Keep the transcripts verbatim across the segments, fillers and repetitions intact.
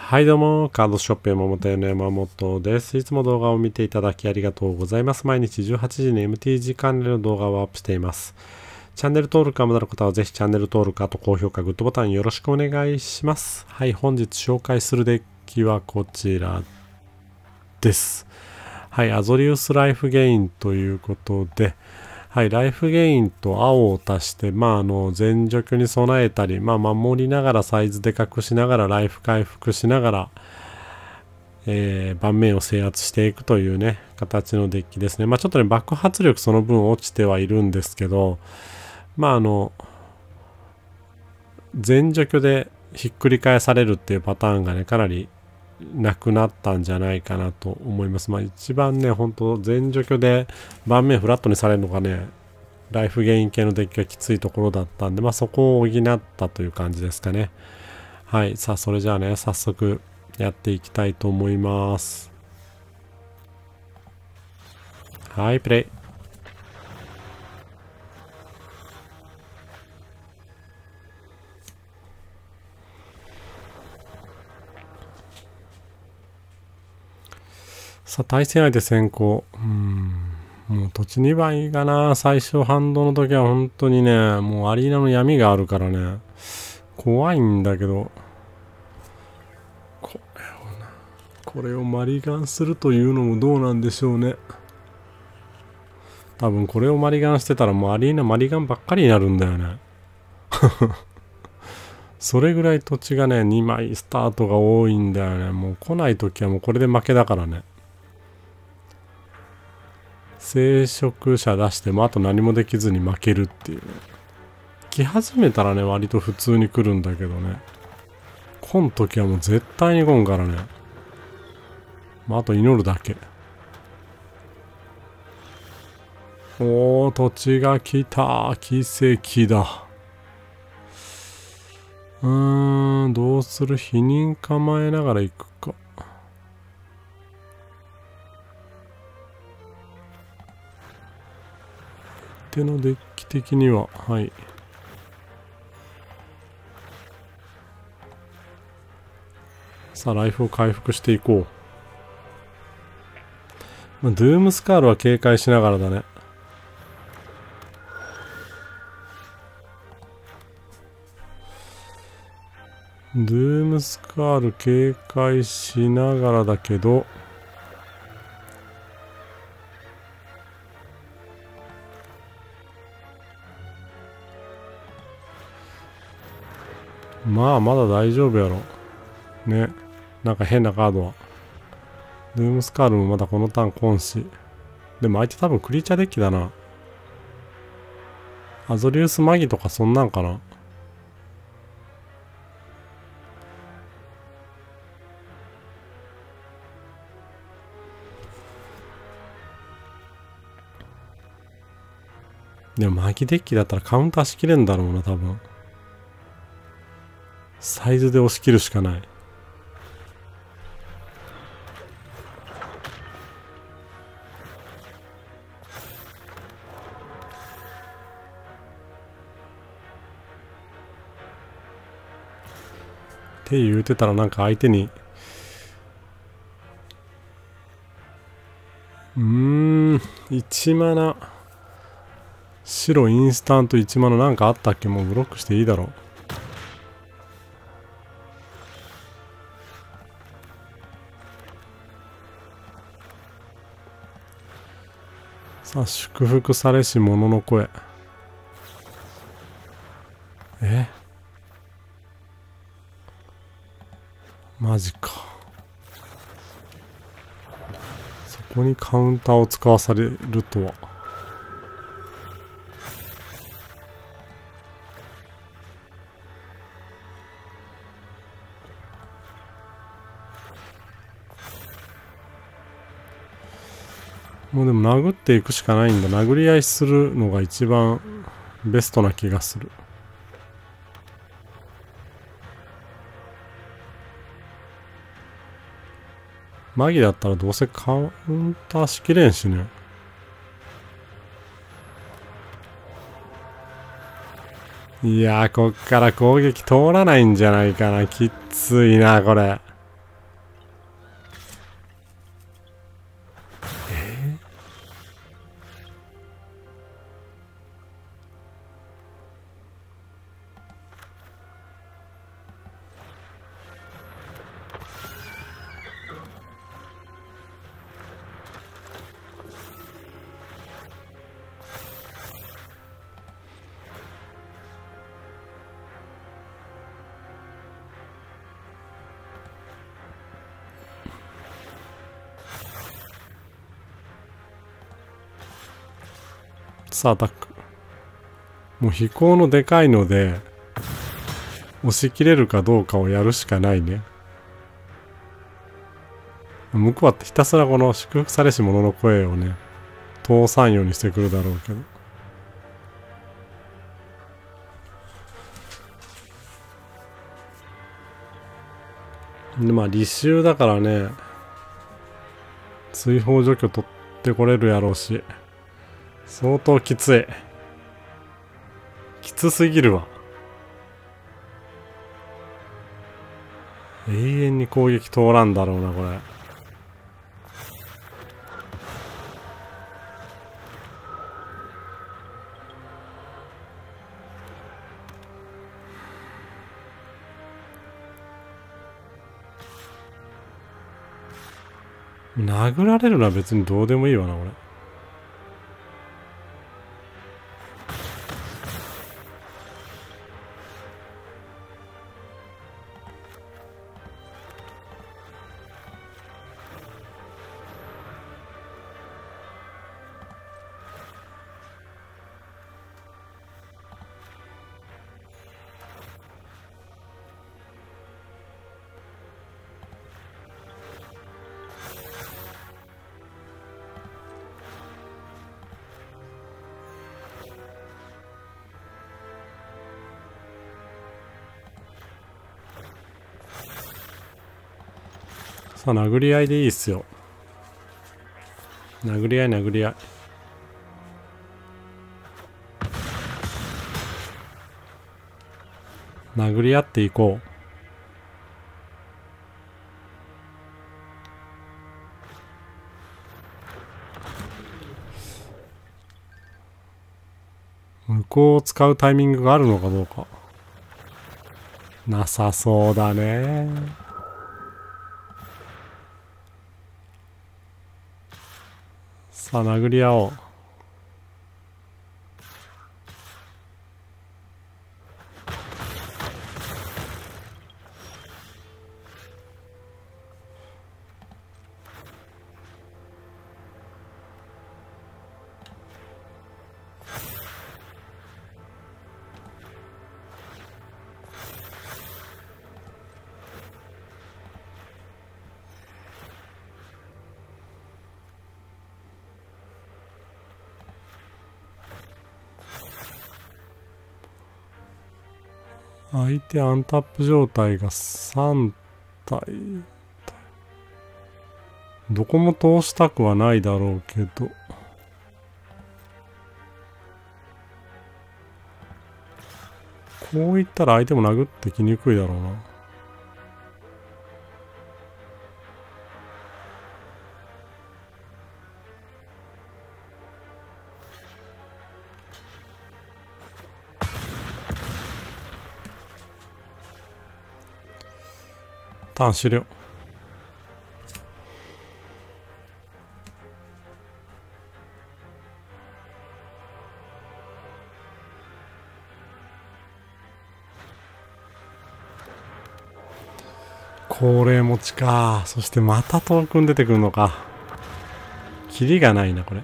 はいどうも、カードショップ山本屋の山本です。いつも動画を見ていただきありがとうございます。毎日じゅうはちじに エムティージー 関連の動画をアップしています。チャンネル登録がまだの方はぜひチャンネル登録、あと高評価、グッドボタンよろしくお願いします。はい、本日紹介するデッキはこちらです。はい、アゾリウスライフゲインということで、はい、ライフゲインと青を足して、まあ、あの、全除去に備えたり、まあ、守りながらサイズでかくしながら、ライフ回復しながら、えー、盤面を制圧していくというね、形のデッキですね。まあ、ちょっとね、爆発力その分落ちてはいるんですけど、まあ、あの、全除去でひっくり返されるっていうパターンがね、かなりなくなったんじゃないかなと思います。まあ一番ね、本当全除去で盤面フラットにされるのがね、ライフゲイン系のデッキがきついところだったんで、まあそこを補ったという感じですかね。はい。さあ、それじゃあね、早速やっていきたいと思います。はい、プレイ。さあ、対戦相手先行。うーん。もう土地にばいがな、最初反動の時は本当にね、もうアリーナの闇があるからね、怖いんだけど、これをな、これをマリガンするというのもどうなんでしょうね。多分これをマリガンしてたらもうアリーナマリガンばっかりになるんだよね。それぐらい土地がね、にまいスタートが多いんだよね。もう来ない時はもうこれで負けだからね。聖職者出してもあと何もできずに負けるっていうね。来始めたらね、割と普通に来るんだけどね。来ん時はもう絶対に来んからね。まあ、あと祈るだけ。おー、土地が来た。奇跡だ。うーん、どうする？否認構えながら行くか。手のデッキ的には、はい。さあ、ライフを回復していこう。まあ、ドゥームスカールは警戒しながらだね。ドゥームスカール警戒しながらだけど、まあまだ大丈夫やろ。ね。なんか変なカードは。ドゥームスカールもまだこのターン来んし。でも相手多分クリーチャーデッキだな。アゾリウスマギとかそんなんかな。でもマギデッキだったらカウンターしきれんだろうな、多分。サイズで押し切るしかない。って言うてたらなんか相手に、うーん、いちマナ。白インスタントいちマナなんかあったっけ？もうブロックしていいだろう。さあ、祝福されし者の声。え？マジか。そこにカウンターを使わされるとは。もうでも殴っていくしかないんだ。殴り合いするのが一番ベストな気がする。マギだったらどうせカウンターしきれんしね。いやー、こっから攻撃通らないんじゃないかな。きついな、これ。 さあ、アタック。もう飛行のでかいので、押し切れるかどうかをやるしかないね。向こうはひたすらこの祝福されし者の声をね、通さんようにしてくるだろうけど。で、まあ、履修だからね、追放除去取ってこれるやろうし、相当きつい。きつすぎるわ。永遠に攻撃通らんだろうな、これ。殴られるのは別にどうでもいいわな、俺。さあ、殴り合いでいいっすよ。殴り合い殴り合い。殴り合っていこう。向こうを使うタイミングがあるのかどうか。なさそうだね。さあ、殴り合おう。相手アンタップ状態がさん体。どこも通したくはないだろうけど。こういったら相手も殴ってきにくいだろうな。ターン終了。高齢持ちか。そしてまたトークン出てくるのか。キリがないな、これ。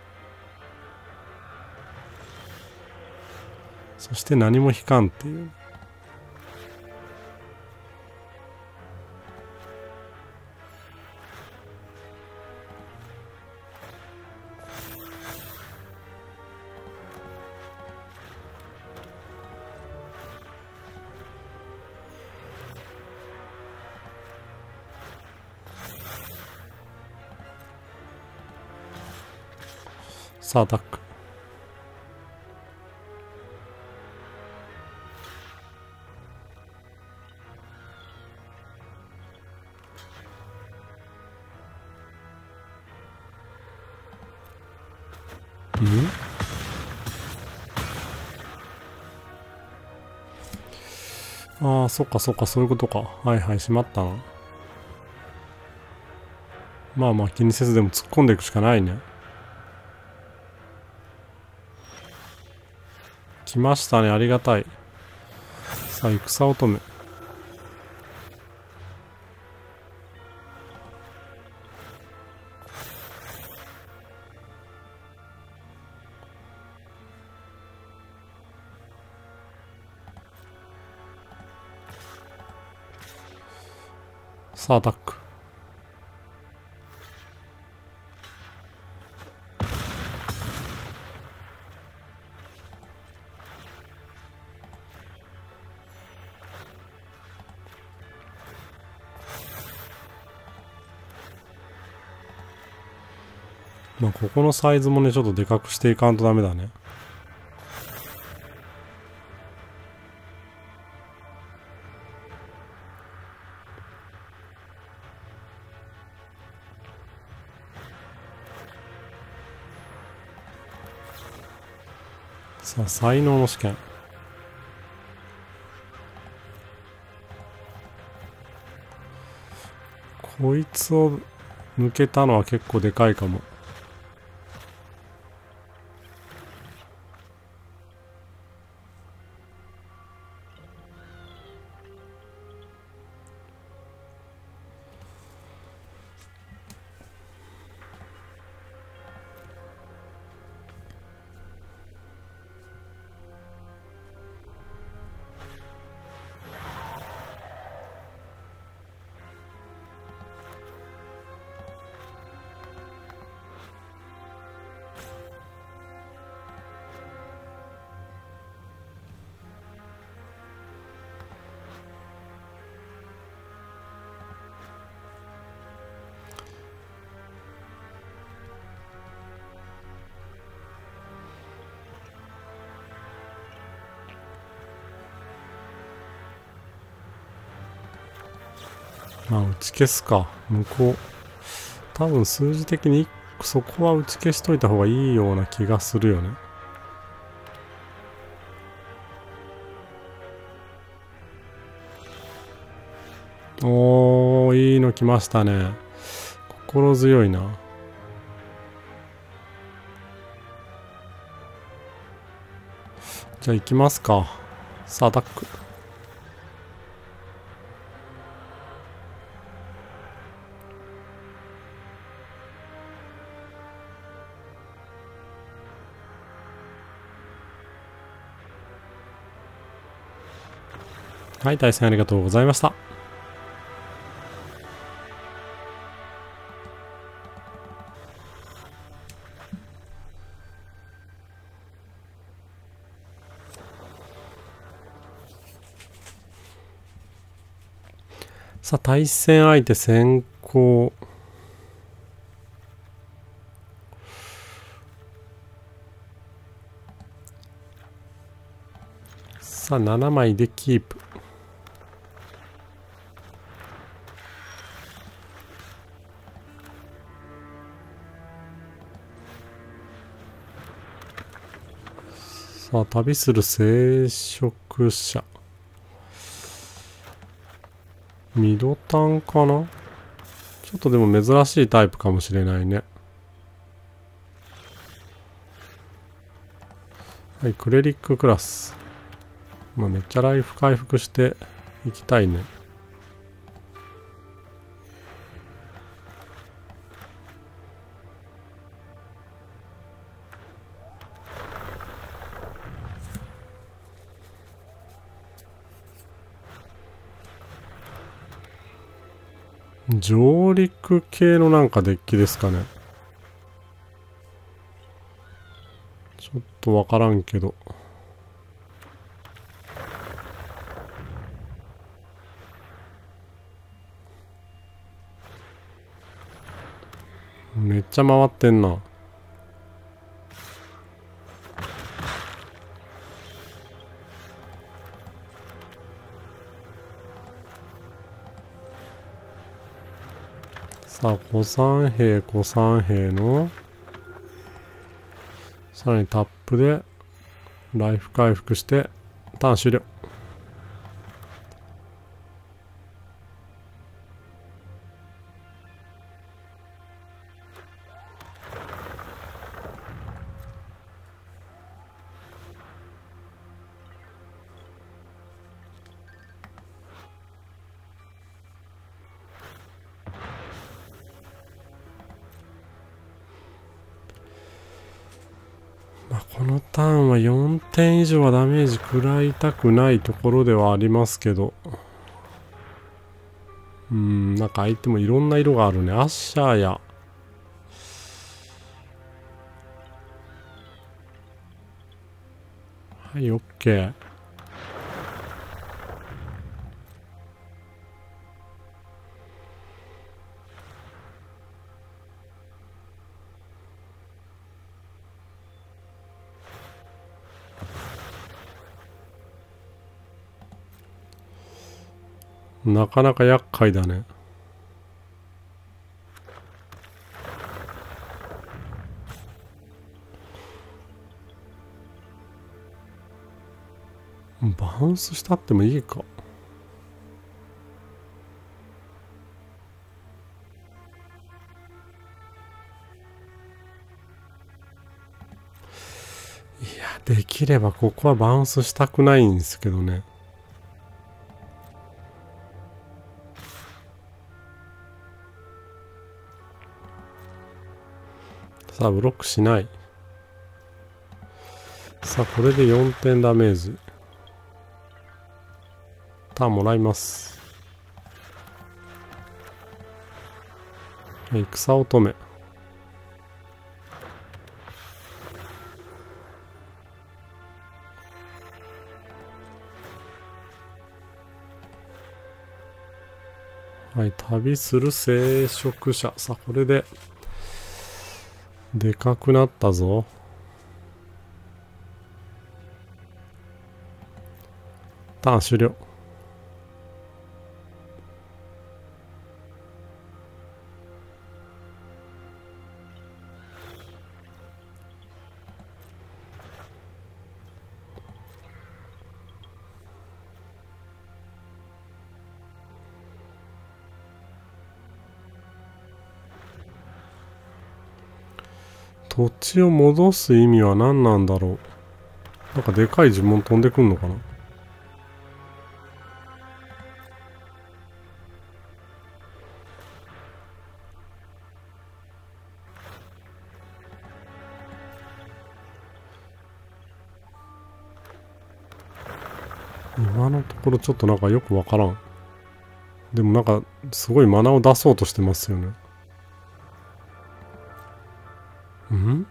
そして何も引かんっていう。さあ、アタック。んああ、そっかそっか、そういうことか。はいはい、しまったな。まあまあ気にせずでも突っ込んでいくしかないね。来ましたね、ありがたい。さあ、戦乙女。 さあアタック。まあここのサイズもねちょっとでかくしていかんとダメだね。さあ才能の試験。こいつを抜けたのは結構でかいかも。まあ打ち消すか。向こう多分数字的にそこは打ち消しといた方がいいような気がするよね。おー、いいの来ましたね。心強いな。じゃあ行きますか。さあアタック。はい、対戦ありがとうございました。さあ、対戦相手先行。さあ、ななまいでキープ。さあ、旅する聖職者。ミドタンかな？ちょっとでも珍しいタイプかもしれないね。はい、クレリッククラス。まあ、めっちゃライフ回復していきたいね。上陸系のなんかデッキですかね。ちょっとわからんけど。めっちゃ回ってんな。さあ、古参兵、古参兵の、さらにタップで、ライフ回復して、ターン終了。まあ、このターンはよんてん以上はダメージ食らいたくないところではありますけど、 うん、なんか相手もいろんな色があるね。アッシャーや。はい、オッケー。なかなか厄介だね。バウンスしたってもいいか。いや、できればここはバウンスしたくないんですけどね。さあ、ブロックしない。さあ、これでよんてんダメージ。ターンもらいます。はい、草乙女。はい、旅する聖職者。さあ、これで、でかくなったぞ。ターン終了。土地を戻す意味は何なんだろう。なんかでかい呪文飛んでくんのかな。今のところちょっとなんかよくわからん。でもなんかすごいマナを出そうとしてますよね。ん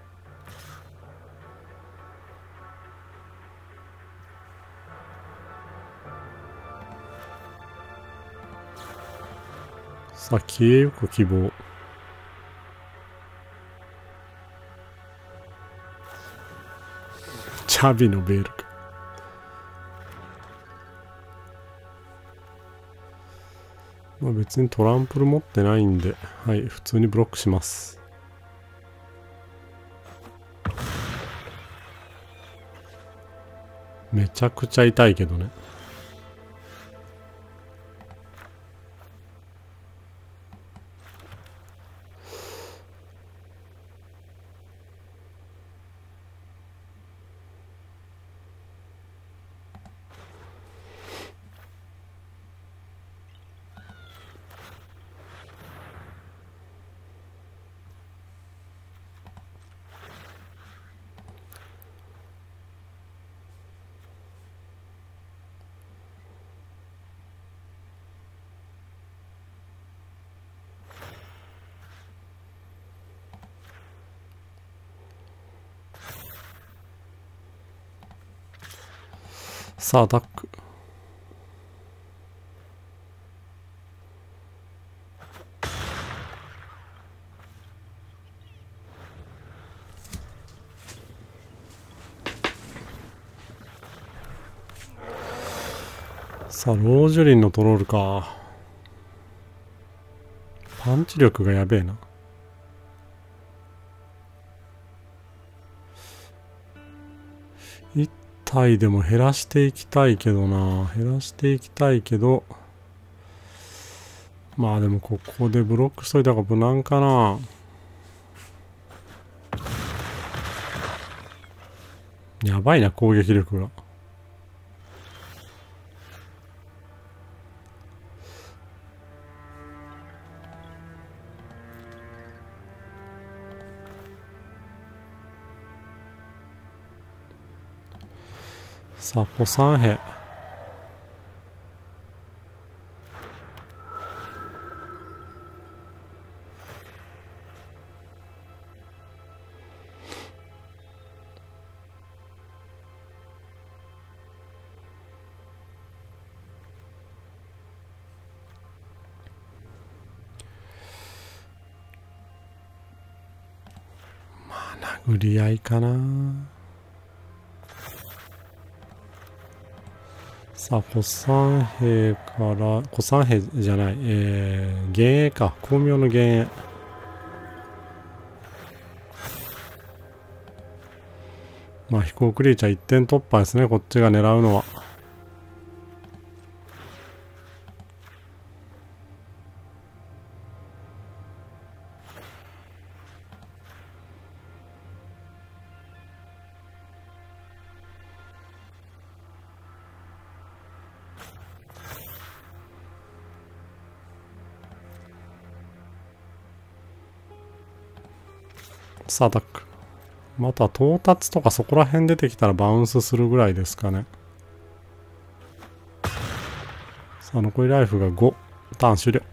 さあ消えゆく希望。チャビのベールか。まあ別にトランプル持ってないんで、はい、普通にブロックします。めちゃくちゃ痛いけどね。さあアタック。さあロージュリンのトロールか。パンチ力がやべえな。いち体でも減らしていきたいけどな。減らしていきたいけど、まあでもここでブロックしといた方が無難かな。やばいな、攻撃力が。さあ、ポサンヘ。 売り合いかな。さあ、古参兵から、古参兵じゃない、えー、幻影か。光明の幻影。まあ、飛行クリーチャーいってん突破ですね、こっちが狙うのは。さあ、アタック。また到達とかそこら辺出てきたらバウンスするぐらいですかね。さあ、残りライフがご。ターン終了。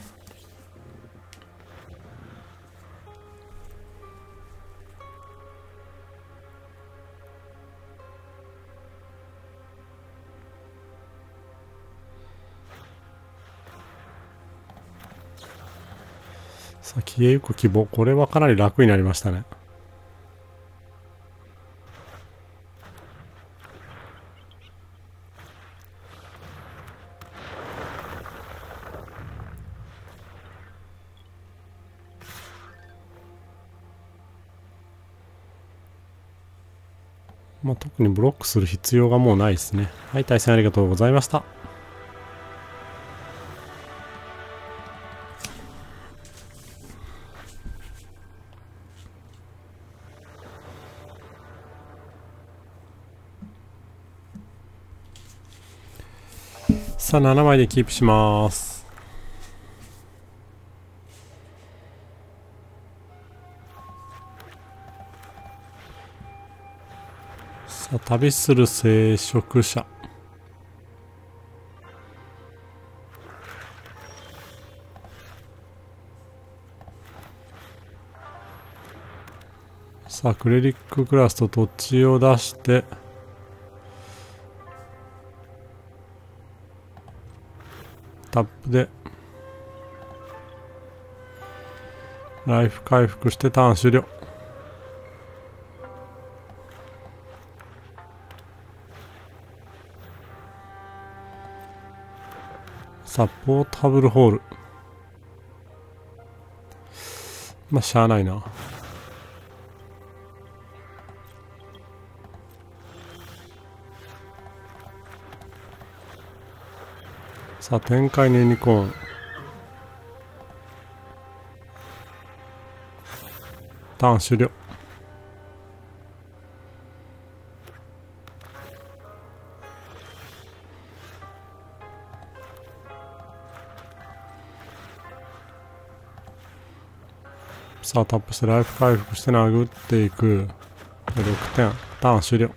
さあ、消えゆく希望。これはかなり楽になりましたね。まあ、特にブロックする必要がもうないですね。はい、対戦ありがとうございました。さあ、ななまいでキープします。さあ、旅する聖職者。さあ、クレリッククラスと土地を出して、タップで、ライフ回復してターン終了。さあ、ポータブルホール。まあ、しゃあないな。さあ、展開のユニコーン。ターン終了。さあ、タップしてライフ回復して殴っていく。ろくてん。ターン終了。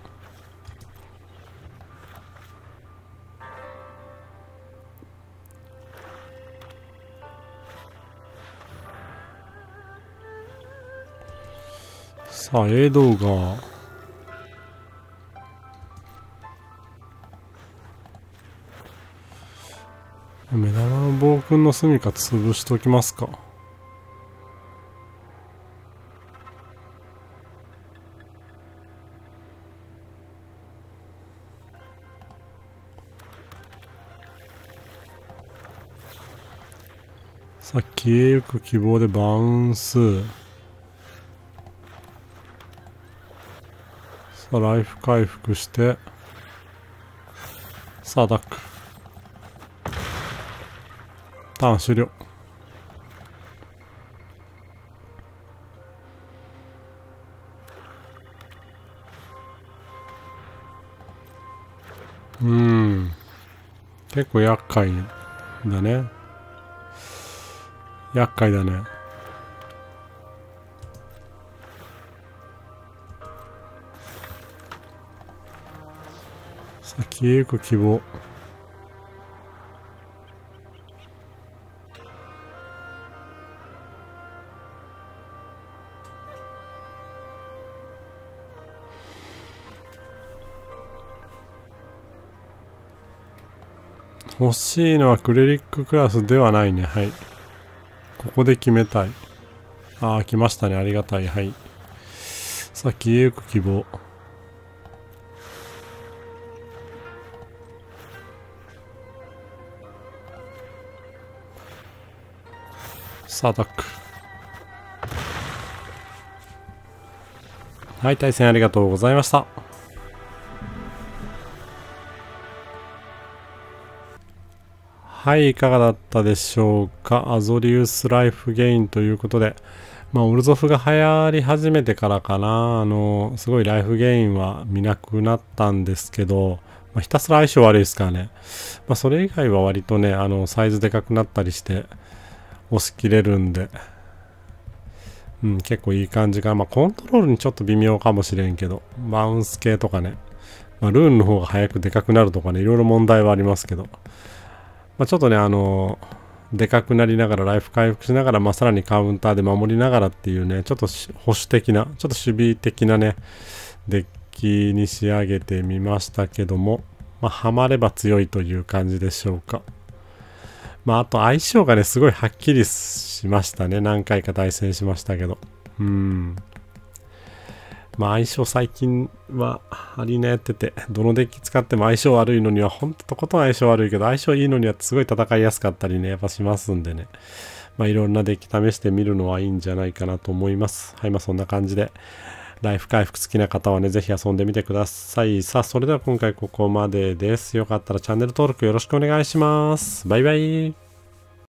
さあ、エドが目玉の暴君の住みか潰しときますか。さあ、消えゆく希望でバウンス。さあ、ライフ回復して、さあ、アタック。ターン終了。うーん。結構厄介だね。厄介だね。さあ、消えゆく希望。欲しいのはクレリッククラスではないね。はい。ここで決めたい。ああ、来ましたね。ありがたい。はい。 さあ、消えゆく希望。さあ、アタック。はい、対戦ありがとうございました。はい、いかがだったでしょうか。アゾリウスライフゲインということで、まあ、オルゾフが流行り始めてからかな、あの、すごいライフゲインは見なくなったんですけど、まあ、ひたすら相性悪いですからね。まあ、それ以外は割とね、あの、サイズでかくなったりして、押し切れるんで、うん、結構いい感じかな。まあ、コントロールにちょっと微妙かもしれんけど、バウンス系とかね、まあ、ルーンの方が早くでかくなるとかね、いろいろ問題はありますけど、まあ、ちょっとね、あのでかくなりながら、ライフ回復しながら、まあ、さらにカウンターで守りながらっていうね、ちょっと保守的な、ちょっと守備的なね、デッキに仕上げてみましたけども、まあ、ハマれば強いという感じでしょうか。まあ、あと相性がね、すごいはっきりしましたね。何回か対戦しましたけど。うん。まあ相性最近はアリーナやってて、どのデッキ使っても相性悪いのにはほんととことん相性悪いけど、相性いいのにはすごい戦いやすかったりね、やっぱしますんでね。まあいろんなデッキ試してみるのはいいんじゃないかなと思います。はい、まあそんな感じで、ライフ回復好きな方はね、ぜひ遊んでみてください。さあ、それでは今回ここまでです。よかったらチャンネル登録よろしくお願いします。バイバイ。